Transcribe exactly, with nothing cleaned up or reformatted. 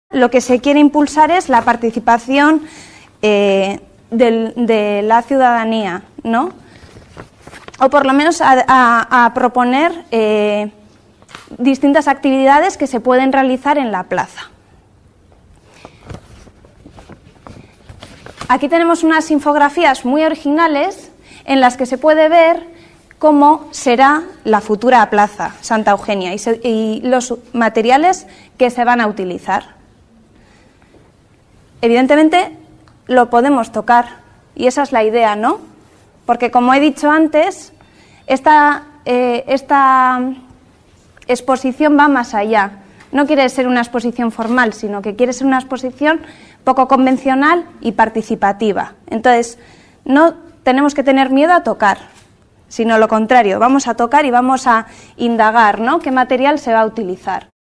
Lo que se quiere impulsar es la participación eh, del, de la ciudadanía, ¿no? O por lo menos a, a, a proponer eh, distintas actividades que se pueden realizar en la plaza. Aquí tenemos unas infografías muy originales en las que se puede ver cómo será la futura plaza Santa Eugenia y, se, y los materiales que se van a utilizar. Evidentemente lo podemos tocar y esa es la idea, ¿no? Porque como he dicho antes, esta, eh, esta exposición va más allá. No quiere ser una exposición formal, sino que quiere ser una exposición poco convencional y participativa. Entonces, no tenemos que tener miedo a tocar, sino lo contrario, vamos a tocar y vamos a indagar, ¿no? ¿Qué material se va a utilizar?